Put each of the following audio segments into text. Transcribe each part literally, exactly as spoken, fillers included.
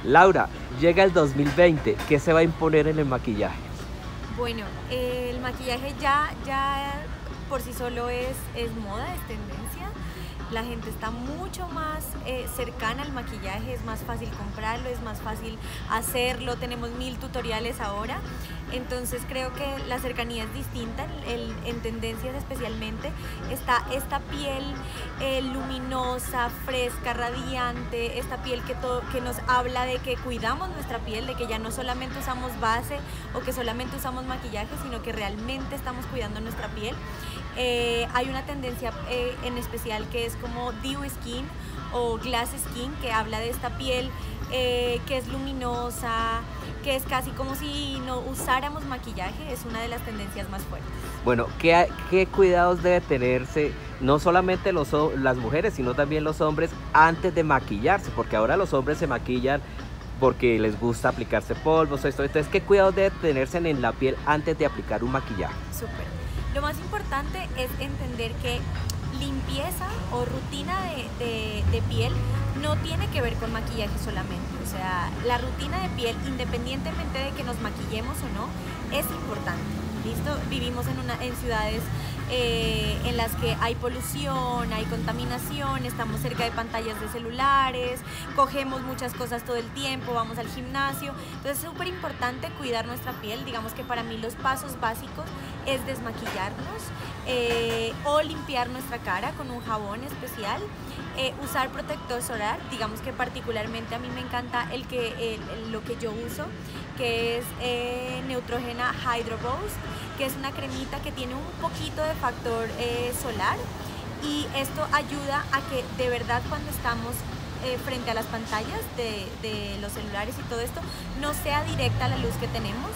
Laura, llega el dos mil veinte, ¿qué se va a imponer en el maquillaje? Bueno, eh, el maquillaje ya, ya por sí solo es, es moda, es tendencia. La gente está mucho más eh, cercana al maquillaje, es más fácil comprarlo, es más fácil hacerlo, tenemos mil tutoriales ahora. Entonces creo que la cercanía es distinta, el, en tendencias especialmente está esta piel eh, luminosa, fresca, radiante, esta piel que, todo, que nos habla de que cuidamos nuestra piel, de que ya no solamente usamos base o que solamente usamos maquillaje, sino que realmente estamos cuidando nuestra piel. Eh, hay una tendencia eh, en especial que es como Dew Skin o Glass Skin, que habla de esta piel eh, que es luminosa, que es casi como si no usáramos maquillaje. Es una de las tendencias más fuertes. Bueno, ¿qué, qué cuidados debe tenerse no solamente los, las mujeres, sino también los hombres antes de maquillarse? Porque ahora los hombres se maquillan porque les gusta aplicarse polvos, esto. Entonces, ¿qué cuidados debe tenerse en la piel antes de aplicar un maquillaje? Súper. Lo más importante es entender que limpieza o rutina de, de, de piel no tiene que ver con maquillaje solamente. O sea, la rutina de piel, independientemente de que nos maquillemos o no, es importante. ¿Listo? Vivimos en, una, en ciudades eh, en las que hay polución, hay contaminación, estamos cerca de pantallas de celulares, cogemos muchas cosas todo el tiempo, vamos al gimnasio. Entonces es súper importante cuidar nuestra piel. Digamos que para mí los pasos básicos es desmaquillarnos eh, o limpiar nuestra cara con un jabón especial, eh, usar protector solar. Digamos que particularmente a mí me encanta el que, el, el, lo que yo uso, que es eh, Neutrogena Hydro Boost, que es una cremita que tiene un poquito de factor eh, solar, y esto ayuda a que de verdad cuando estamos eh, frente a las pantallas de, de los celulares y todo esto, no sea directa la luz que tenemos.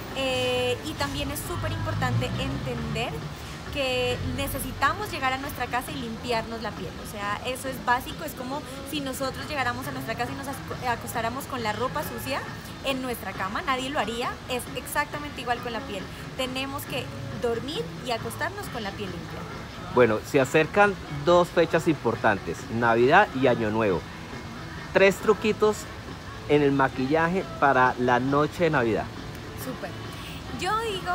Eh, y también es súper importante entender que necesitamos llegar a nuestra casa y limpiarnos la piel. O sea, eso es básico. Es como si nosotros llegáramos a nuestra casa y nos acostáramos con la ropa sucia en nuestra cama. Nadie lo haría. Es exactamente igual con la piel. Tenemos que dormir y acostarnos con la piel limpia. Bueno, se acercan dos fechas importantes, Navidad y Año Nuevo. Tres truquitos en el maquillaje para la noche de Navidad. Súper. Yo digo,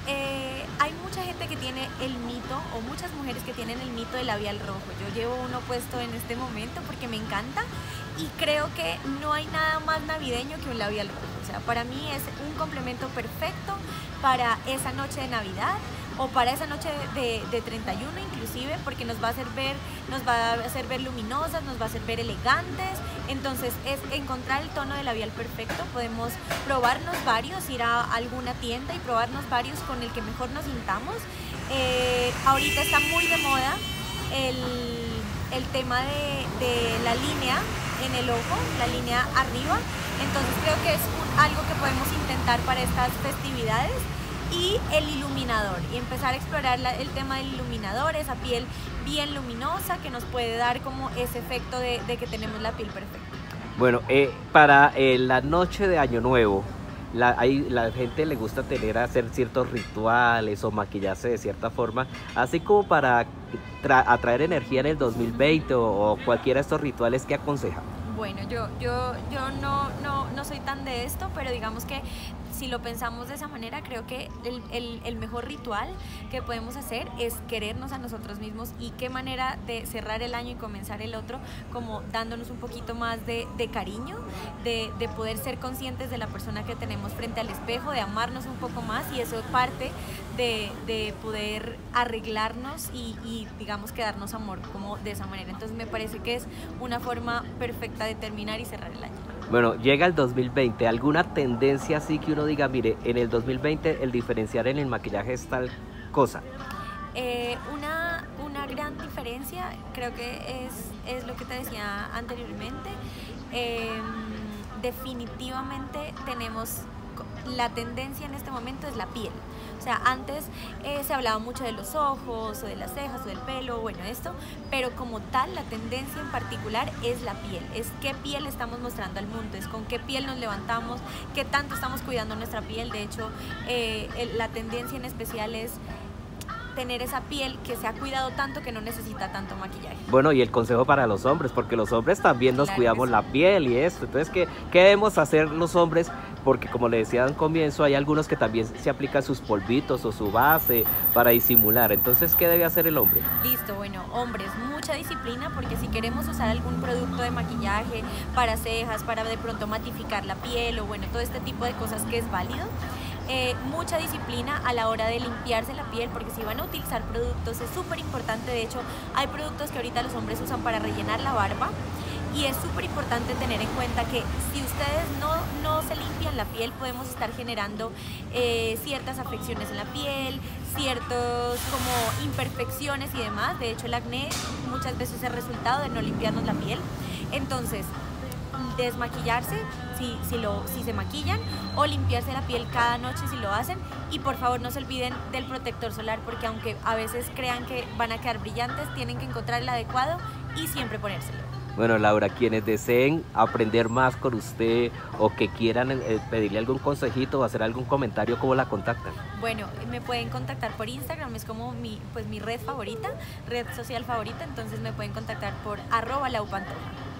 eh, hay mucha gente que tiene el mito, o muchas mujeres que tienen el mito del labial rojo. Yo llevo uno puesto en este momento porque me encanta y creo que no hay nada más navideño que un labial rojo. O sea, para mí es un complemento perfecto para esa noche de Navidad o para esa noche de, de treinta y uno inclusive, porque nos va a hacer ver, nos va a hacer ver luminosas, nos va a hacer ver elegantes. Entonces es encontrar el tono de labial perfecto. Podemos probarnos varios, ir a alguna tienda y probarnos varios con el que mejor nos sintamos. Eh, ahorita está muy de moda el, el tema de, de la línea en el ojo, la línea arriba. Entonces creo que es un, algo que podemos intentar para estas festividades. Y el iluminador, y empezar a explorar la, el tema del iluminador, esa piel bien luminosa que nos puede dar como ese efecto de, de que tenemos la piel perfecta. Bueno, eh, para eh, la noche de Año Nuevo, la, hay, la gente le gusta tener, hacer ciertos rituales o maquillarse de cierta forma, así como para atraer energía en el dos mil veinte o, o cualquiera de estos rituales que aconseja. Bueno, yo, yo, yo no, no, no soy tan de esto, pero digamos que si lo pensamos de esa manera, creo que el, el, el mejor ritual que podemos hacer es querernos a nosotros mismos. Y qué manera de cerrar el año y comenzar el otro como dándonos un poquito más de, de cariño, de, de poder ser conscientes de la persona que tenemos frente al espejo, de amarnos un poco más, y eso es parte de, de poder arreglarnos y, y digamos que darnos amor como de esa manera. Entonces me parece que es una forma perfecta de terminar y cerrar el año. Bueno, llega el dos mil veinte, ¿alguna tendencia así que uno diga, mire, en el dos mil veinte el diferenciar en el maquillaje es tal cosa? Eh, una, una gran diferencia, creo que es, es lo que te decía anteriormente. Eh, definitivamente tenemos, la tendencia en este momento es la piel. O sea, antes eh, se hablaba mucho de los ojos o de las cejas o del pelo, bueno, esto, pero como tal la tendencia en particular es la piel, es qué piel estamos mostrando al mundo, es con qué piel nos levantamos, qué tanto estamos cuidando nuestra piel. De hecho, eh, el, la tendencia en especial es tener esa piel que se ha cuidado tanto que no necesita tanto maquillaje. Bueno, y el consejo para los hombres, porque los hombres también nos Claro cuidamos que sí. la piel y esto. Entonces, ¿qué, qué debemos hacer los hombres? Porque como le decía al comienzo, hay algunos que también se aplican sus polvitos o su base para disimular. Entonces, ¿qué debe hacer el hombre? Listo, bueno, hombres, mucha disciplina, porque si queremos usar algún producto de maquillaje para cejas, para de pronto matificar la piel o bueno, todo este tipo de cosas que es válido, eh, mucha disciplina a la hora de limpiarse la piel, porque si van a utilizar productos es súper importante. De hecho, hay productos que ahorita los hombres usan para rellenar la barba. Y es súper importante tener en cuenta que si ustedes no, no se limpian la piel, podemos estar generando eh, ciertas afecciones en la piel, ciertos como imperfecciones y demás. De hecho, el acné muchas veces es el resultado de no limpiarnos la piel. Entonces, desmaquillarse si, si, lo, si se maquillan, o limpiarse la piel cada noche si lo hacen. Y por favor no se olviden del protector solar, porque aunque a veces crean que van a quedar brillantes, tienen que encontrar el adecuado y siempre ponérselo. Bueno, Laura, quienes deseen aprender más con usted o que quieran eh, pedirle algún consejito o hacer algún comentario, ¿cómo la contactan? Bueno, me pueden contactar por Instagram, es como mi, pues, mi red favorita, red social favorita, entonces me pueden contactar por arroba laupantoja.